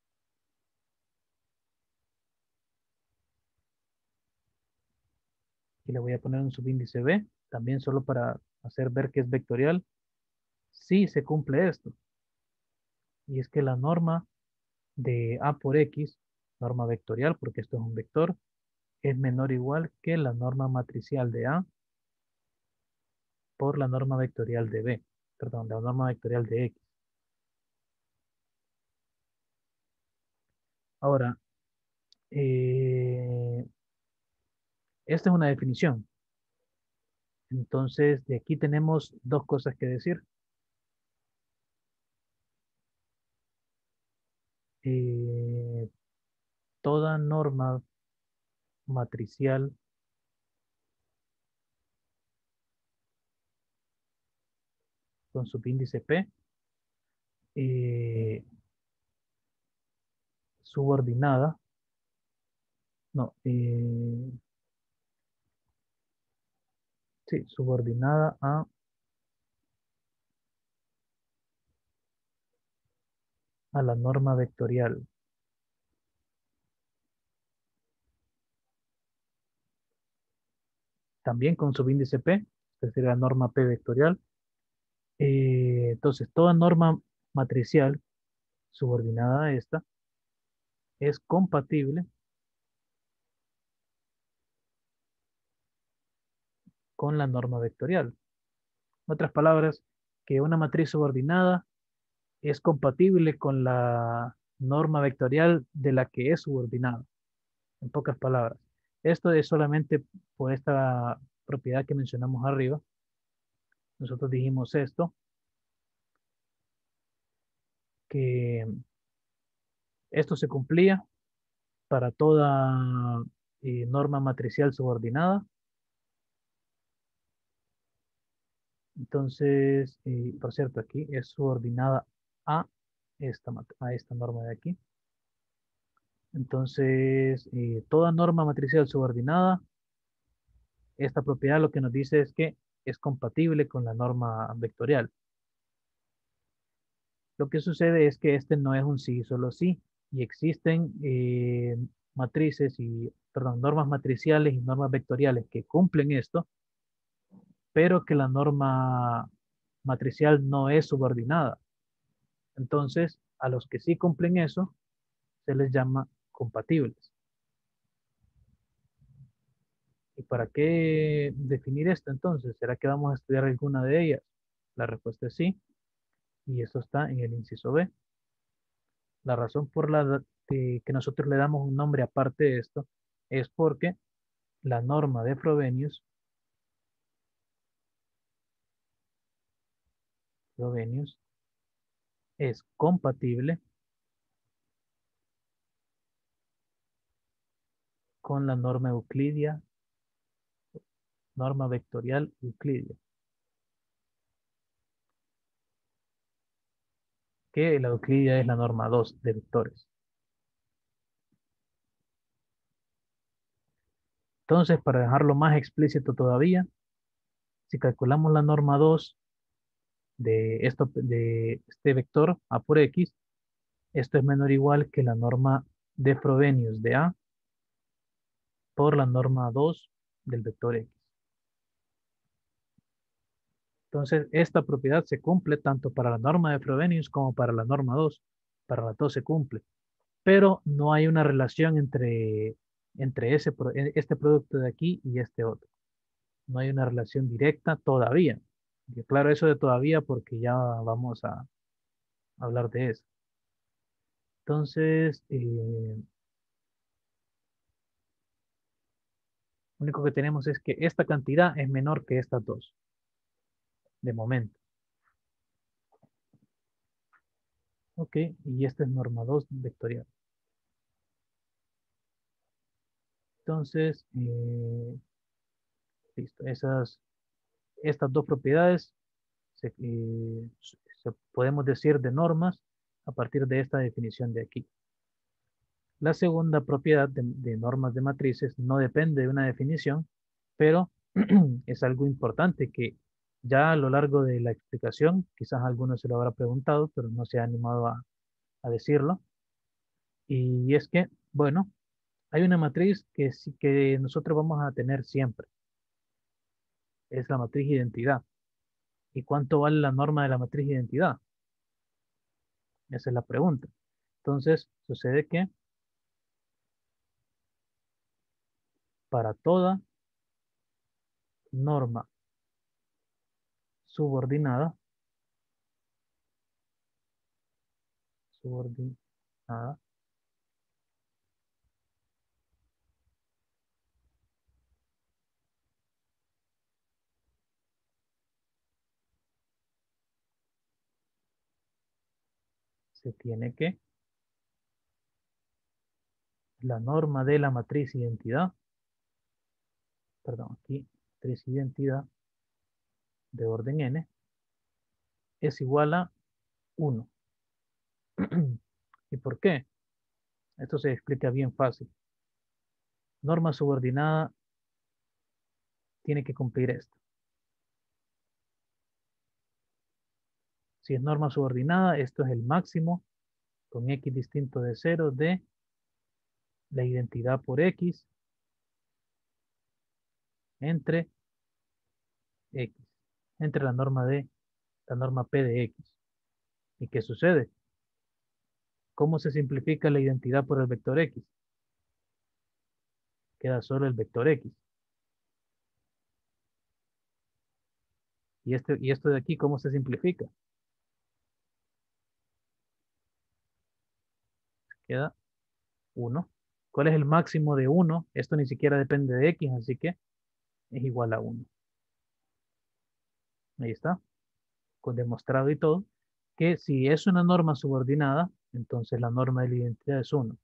Y le voy a poner un subíndice B, también solo para hacer ver que es vectorial. Si se cumple esto, y es que la norma de A por X, norma vectorial, porque esto es un vector, es menor o igual que la norma matricial de A por la norma vectorial de B, perdón, la norma vectorial de X. Ahora, eh, esta es una definición. Entonces, de aquí tenemos dos cosas que decir. Eh, toda norma matricial con subíndice P eh, subordinada, no, eh, sí, subordinada a a la norma vectorial. También con subíndice P, es decir, la norma P vectorial. Eh, entonces, toda norma matricial subordinada a esta es compatible con la norma vectorial. En otras palabras, que una matriz subordinada es compatible con la norma vectorial de la que es subordinada. En pocas palabras. Esto es solamente por esta propiedad que mencionamos arriba. Nosotros dijimos esto, que esto se cumplía para toda eh, norma matricial subordinada. Entonces, eh, por cierto, aquí es subordinada a esta, a esta norma de aquí. Entonces, eh, toda norma matricial subordinada, esta propiedad lo que nos dice es que es compatible con la norma vectorial. Lo que sucede es que este no es un sí, solo sí, y existen eh, matrices y, perdón, normas matriciales y normas vectoriales que cumplen esto, pero que la norma matricial no es subordinada. Entonces, a los que sí cumplen eso, se les llama compatibles. ¿Y para qué definir esto entonces? ¿Será que vamos a estudiar alguna de ellas? La respuesta es sí, y esto está en el inciso B. La razón por la que nosotros le damos un nombre aparte de esto es porque la norma de Frobenius, Frobenius es compatible con la norma euclidia, norma vectorial euclidia, que la euclidia es la norma dos de vectores. Entonces, para dejarlo más explícito todavía, si calculamos la norma dos de, esto, de este vector A por X, esto es menor o igual que la norma de Frobenius de A por la norma dos del vector X. Entonces, esta propiedad se cumple tanto para la norma de Frobenius como para la norma dos. Para las dos se cumple. Pero no hay una relación entre, entre ese, este producto de aquí y este otro. No hay una relación directa todavía. Y claro, eso de todavía porque ya vamos a hablar de eso. Entonces, eh, lo único que tenemos es que esta cantidad es menor que estas dos, de momento. Ok, y esta es norma dos vectorial. Entonces, eh, listo. Esas, estas dos propiedades se, eh, se podemos decir de normas a partir de esta definición de aquí. La segunda propiedad de, de normas de matrices no depende de una definición, pero es algo importante que ya a lo largo de la explicación, quizás alguno se lo habrá preguntado, pero no se ha animado a, a decirlo. Y es que, bueno, hay una matriz que sí que nosotros vamos a tener siempre. Es la matriz identidad. ¿Y cuánto vale la norma de la matriz identidad? Esa es la pregunta. Entonces, sucede que para toda norma subordinada, subordinada, se tiene que la norma de la matriz identidad perdón, aquí, matriz identidad de orden n es igual a uno. ¿Y por qué? Esto se explica bien fácil. Norma subordinada tiene que cumplir esto. Si es norma subordinada, esto es el máximo con x distinto de cero de la identidad por x entre x, entre la norma de la norma P de x. ¿Y qué sucede? ¿Cómo se simplifica la identidad por el vector x? Queda solo el vector x. ¿Y, este, y esto de aquí cómo se simplifica? Queda uno. ¿Cuál es el máximo de uno? Esto ni siquiera depende de x, así que es igual a uno. Ahí está, con demostrado y todo, que si es una norma subordinada, entonces la norma de la identidad es uno.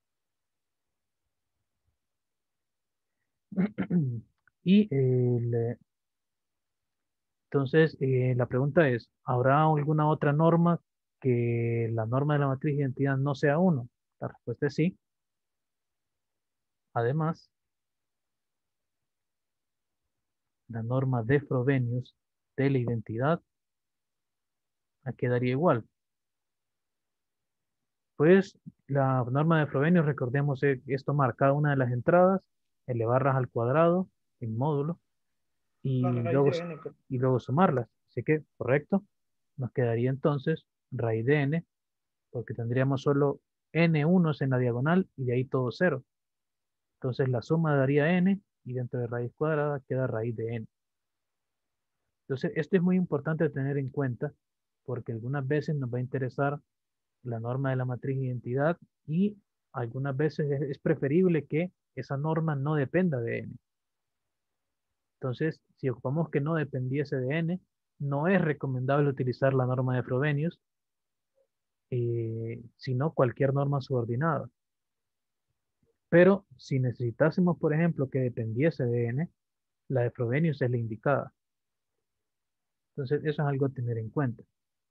Y el, entonces eh, la pregunta es, ¿habrá alguna otra norma que la norma de la matriz de identidad no sea uno? La respuesta es sí. Además, la norma de Frobenius de la identidad quedaría igual. Pues la norma de Frobenius, recordemos, eh, es tomar cada una de las entradas, elevarlas al cuadrado en módulo La y raíz luego, de n. Pues. y luego sumarlas. Así que, correcto, nos quedaría entonces raíz de n, porque tendríamos solo n unos en la diagonal y de ahí todo cero. Entonces la suma daría n y dentro de raíz cuadrada queda raíz de n. Entonces esto es muy importante tener en cuenta porque algunas veces nos va a interesar la norma de la matriz de identidad y algunas veces es, es preferible que esa norma no dependa de n. Entonces, si ocupamos que no dependiese de n, no es recomendable utilizar la norma de Frobenius, eh, sino cualquier norma subordinada. Pero si necesitásemos, por ejemplo, que dependiese de n, la de Frobenius es la indicada. Entonces, eso es algo a tener en cuenta.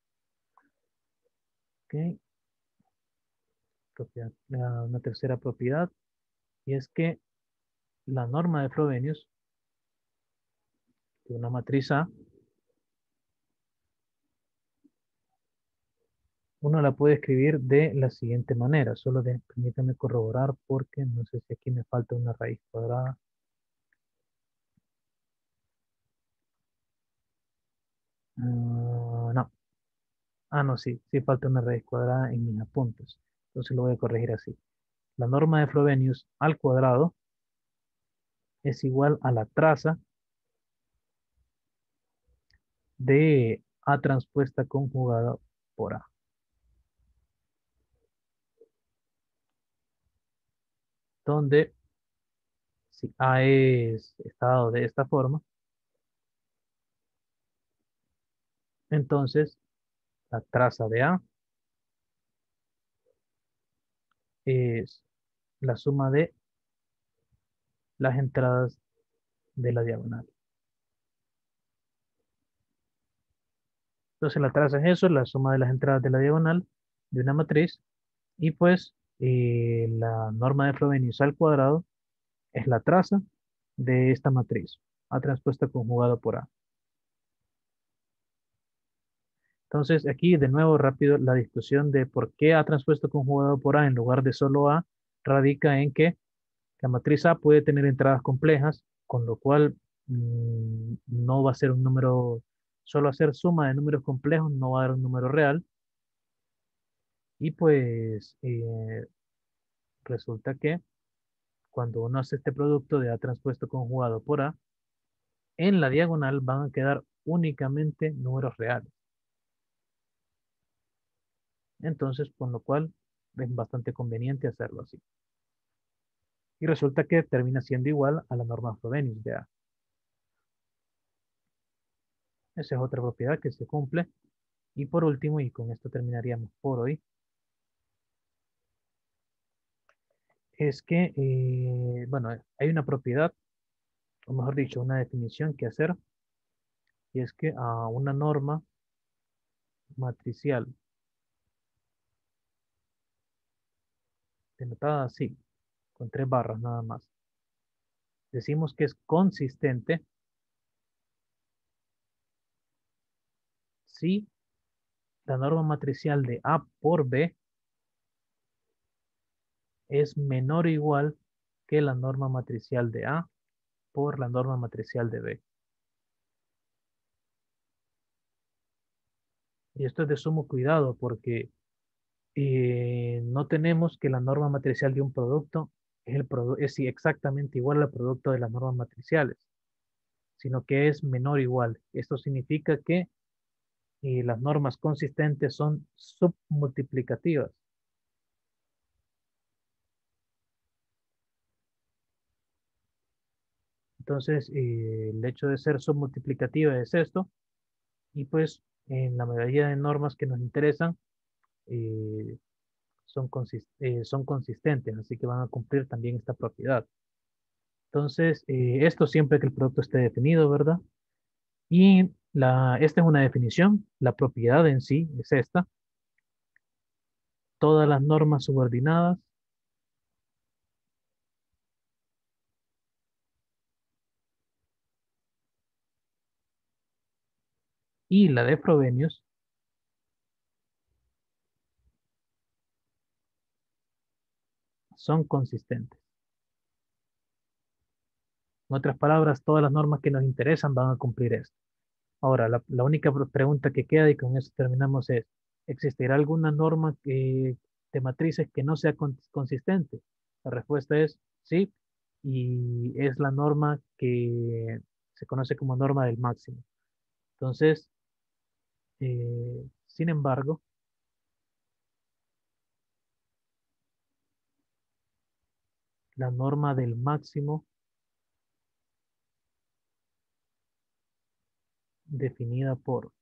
¿Okay? Propiedad, la- una tercera propiedad, y es que la norma de Frobenius de una matriz A, uno la puede escribir de la siguiente manera. Solo de, permítame corroborar porque no sé si aquí me falta una raíz cuadrada. Uh, no. Ah, no, sí. Sí falta una raíz cuadrada en mis apuntes. Entonces lo voy a corregir así. La norma de Frobenius al cuadrado es igual a la traza de A transpuesta conjugada por A. Donde si A es estado de esta forma, entonces la traza de A es la suma de las entradas de la diagonal. Entonces la traza es eso, la suma de las entradas de la diagonal de una matriz. Y pues eh, la norma de Frobenius al cuadrado es la traza de esta matriz. A transpuesta conjugado por A. Entonces aquí de nuevo rápido la discusión de por qué A transpuesto conjugado por A en lugar de solo A radica en que la matriz A puede tener entradas complejas, con lo cual mmm, no va a ser un número, solo hacer suma de números complejos no va a dar un número real. Y pues eh, resulta que cuando uno hace este producto de A transpuesto conjugado por A, en la diagonal van a quedar únicamente números reales. Entonces, con lo cual es bastante conveniente hacerlo así. Y resulta que termina siendo igual a la norma Frobenius de A. Esa es otra propiedad que se cumple. Y por último, y con esto terminaríamos por hoy, es que, eh, bueno, hay una propiedad o mejor dicho, una definición que hacer, y es que a una norma matricial, denotada así, con tres barras nada más, decimos que es consistente si la norma matricial de A por B es menor o igual que la norma matricial de A por la norma matricial de B. Y esto es de sumo cuidado porque eh, no tenemos que la norma matricial de un producto es, el produ- es exactamente igual al producto de las normas matriciales, sino que es menor o igual. Esto significa que eh, las normas consistentes son submultiplicativas. Entonces, eh, el hecho de ser submultiplicativa es esto, y pues en la mayoría de normas que nos interesan eh, son, consis- eh, son consistentes, así que van a cumplir también esta propiedad. Entonces, eh, esto siempre que el producto esté definido, ¿verdad? Y la, esta es una definición, la propiedad en sí es esta. Todas las normas subordinadas y la de Frobenius son consistentes. En otras palabras, todas las normas que nos interesan van a cumplir esto. Ahora, la, la única pre- pregunta que queda, y con eso terminamos, es, ¿existirá alguna norma que, de matrices que no sea con- consistente? La respuesta es sí, y es la norma que se conoce como norma del máximo. Entonces, eh, sin embargo, la norma del máximo definida por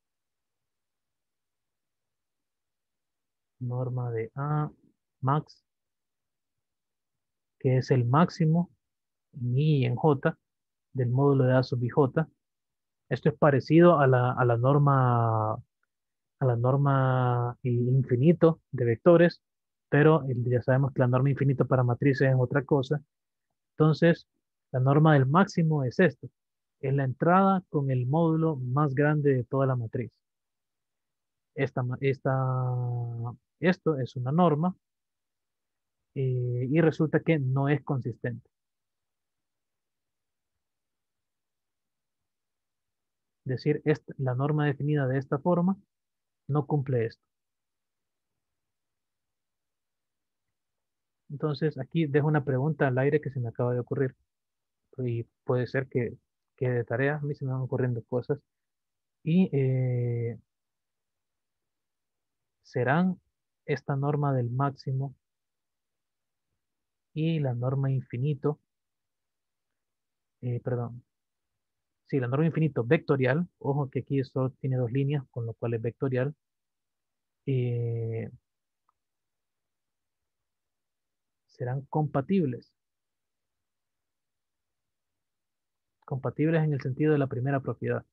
norma de A max, que es el máximo en I y en J del módulo de A sub I J. Esto es parecido a la, a la norma, a la norma eh, infinito de vectores, pero eh, ya sabemos que la norma infinito para matrices es otra cosa. Entonces, la norma del máximo es esto, es la entrada con el módulo más grande de toda la matriz. Esta, ma- esta, esto es una norma eh, y resulta que no es consistente. Es decir, esta- la norma definida de esta forma no cumple esto. Entonces, aquí dejo una pregunta al aire que se me acaba de ocurrir y puede ser que quede de tarea. A mí se me van ocurriendo cosas. Y eh, serán esta norma del máximo y la norma infinito, eh, perdón, sí, la norma infinito vectorial. Ojo que aquí solo tiene dos líneas, con lo cual es vectorial. eh, serán compatibles. Compatibles en el sentido de la primera propiedad.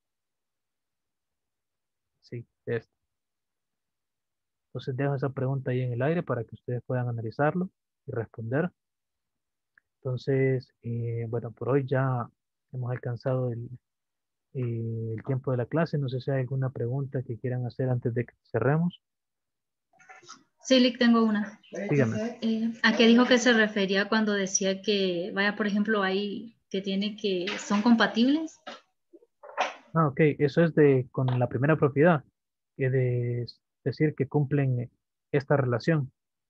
Sí, de esto. Entonces dejo esa pregunta ahí en el aire para que ustedes puedan analizarlo y responder. Entonces, eh, bueno, por hoy ya hemos alcanzado el, eh, el tiempo de la clase. No sé si hay alguna pregunta que quieran hacer antes de que cerremos. Sí, Lick, tengo una. Dígame. Eh, ¿a qué dijo que se refería cuando decía que, vaya, por ejemplo, hay que tiene que, son compatibles? Ah, ok. Eso es de con la primera propiedad, que de decir que cumplen esta relación.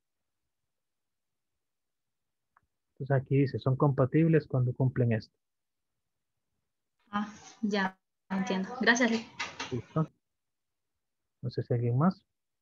Entonces aquí dice, son compatibles cuando cumplen esto. Ah, ya entiendo. Gracias, Lick. ¿Listo? No sé si alguien más.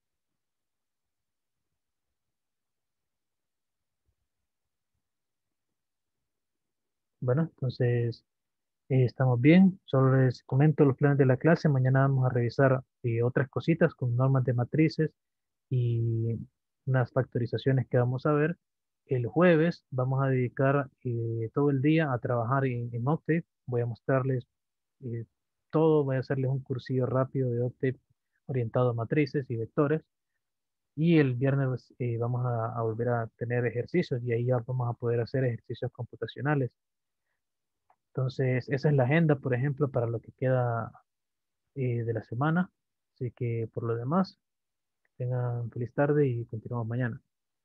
Bueno, entonces eh, estamos bien. Solo les comento los planes de la clase. Mañana vamos a revisar eh, otras cositas con normas de matrices y unas factorizaciones que vamos a ver. El jueves vamos a dedicar eh, todo el día a trabajar en, en Octave. Voy a mostrarles eh, todo, voy a hacerles un cursillo rápido de Octave orientado a matrices y vectores. Y el viernes eh, vamos a, a volver a tener ejercicios y ahí ya vamos a poder hacer ejercicios computacionales. Entonces, esa es la agenda, por ejemplo, para lo que queda eh, de la semana. Así que por lo demás, tengan feliz tarde y continuamos mañana.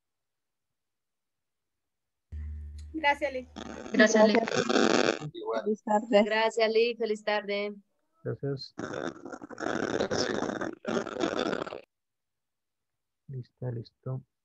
Gracias, Liz. Gracias, Liz. Feliz tarde. Gracias, Liz. Feliz tarde. Gracias. Listo, listo.